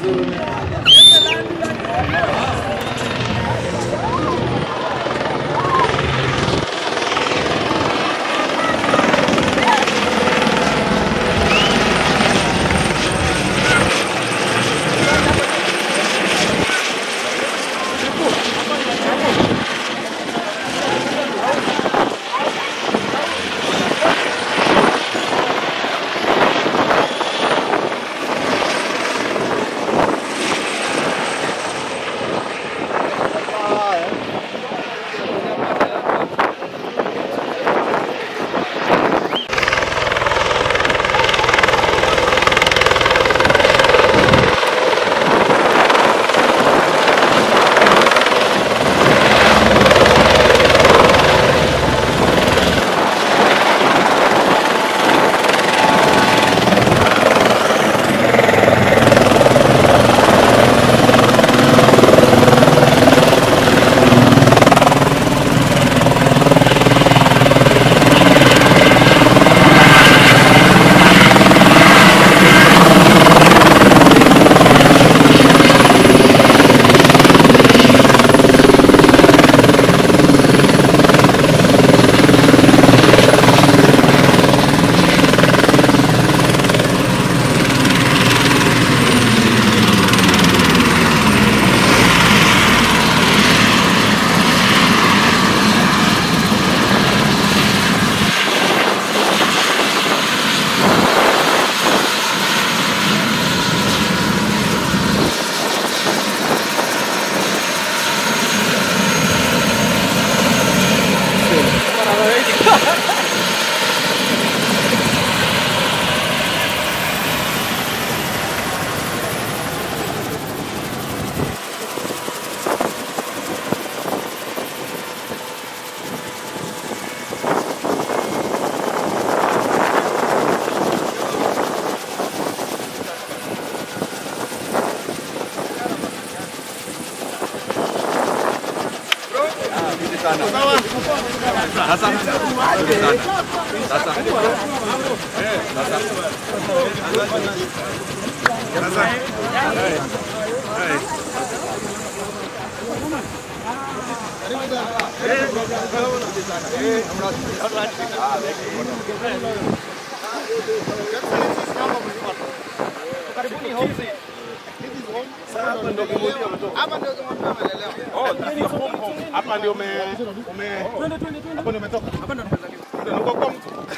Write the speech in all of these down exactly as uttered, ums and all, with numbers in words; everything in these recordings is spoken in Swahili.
Hapa ndio ume ume hapo ndio umetoka. Hapa ndio nimezaliwa.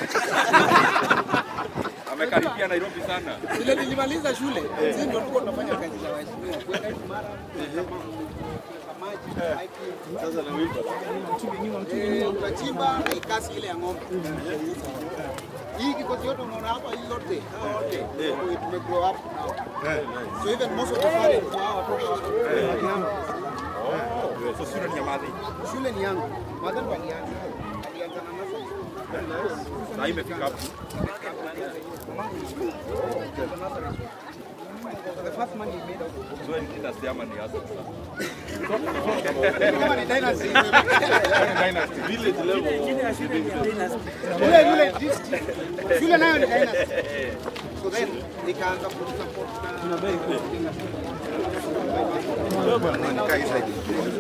Amekaribia Nairobi sana. Ile nilimaliza shule. Sisi ndio tulikuwa tunafanya kazi za waheshimiwa. Kuweka mara maji, Sasa na wimbo. mtu wengine mtu wengine tunachimba na ikasi ile ya ng'ombe. Hii kikosi yote unaona hapa hii yote. Yote. Tume grow up now. So even most of the family kwa watoto wako. So shule ni ya madhi. Shule ni yangu. Madhani walianza. Alianza na nasa. Sasa imefika hapo. The first money he made out of Zoe ni kita siama ni hasa. kama ni dynasty. Dynasty village level. Shule yule shule nayo ni dynasty. So then nikaanza kusupport na very good. Ni kai zaidi.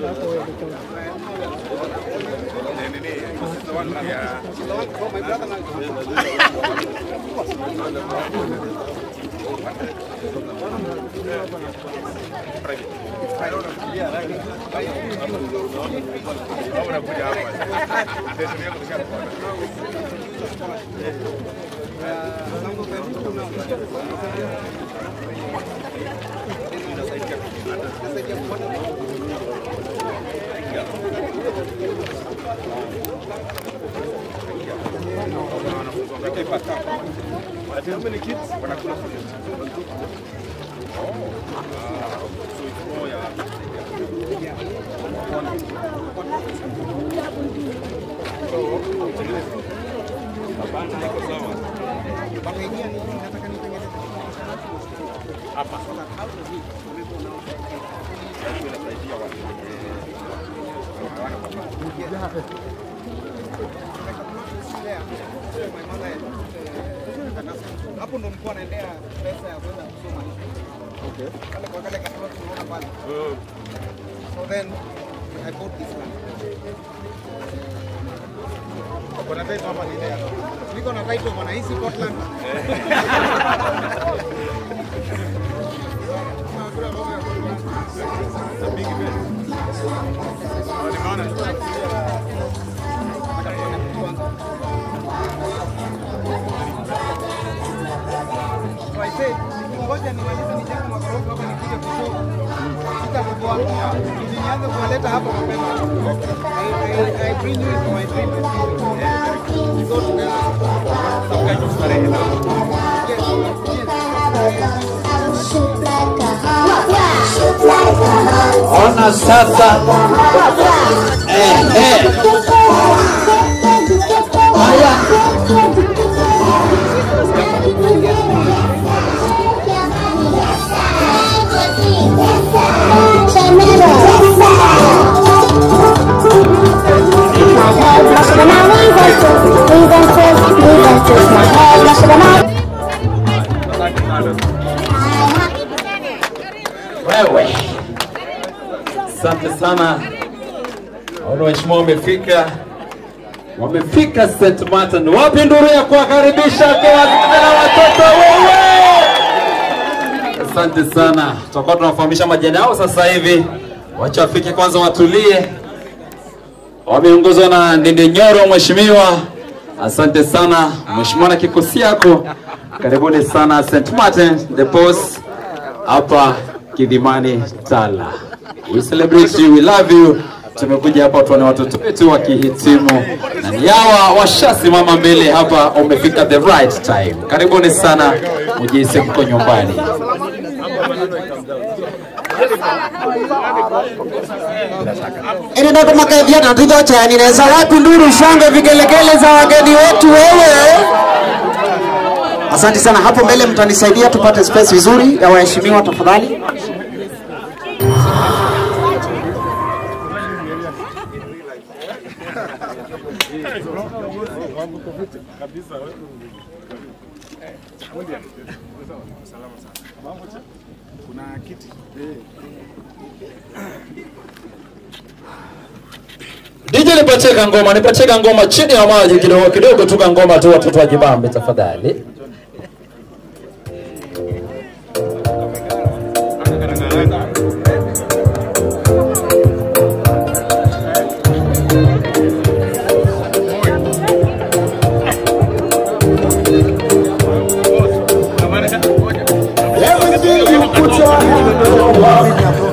Nini ni? The one ya My brother and How many kids? Wanakula food. Oh. Ah, so it's more ya. Hapana, iko sawa. Bakaingia ni nataka nitengeneze Hapa. Inasaidia watu. Hawana baba. my mother Hapo ndo nilikuwa naendea pesa ya kwenda kusoma hivi. Okay. Kale kwa kale kama tunaona pale. So then I bought this land. Kuna title hapa ni ile hapa. Niko na title bwana, hii Scotland. So I said, ngoja nimalize nijenge magorofa hapa nikuje kushow. Sitakuwa nianze kuwaleta hapo mapema. I, I, I bring you into my dream. We go together. Some kind of starehe na. Ona sasa. Eh eh. Haya. Wewe. Asante sana. Wale waheshimiwa wamefika. Wamefika Saint Martin. Wapi nduru ya kuwakaribisha kwa wazee na watoto wewe? Asante sana. Tutakuwa tunafahamisha majina yao sasa hivi. Wacha wafike kwanza watulie. Wameongozwa na Ndindi Nyoro mheshimiwa. Asante sana mheshimiwa na kikosi yako. Karibuni sana Saint Martin the boss hapa Kidimani Tala. We celebrate you, we love you. Tumekuja hapa tuone watoto wetu wakihitimu. Na ni hawa washasimama mbele hapa, umefika the right time. Karibuni sana, mjihisi mko nyumbani. Ili nako makaidia na tuzo cha ninaweza wapi nduru shangwe vigelegele za wageni wetu wewe. Asante sana, hapo mbele mtanisaidia tupate space vizuri ya waheshimiwa tafadhali. Kuna kiti. D J nipacheka ngoma, nipacheka ngoma chini ya maji kidogo kidogo tuka ngoma tu watoto wajibambe tafadhali. Everything you put your hand on.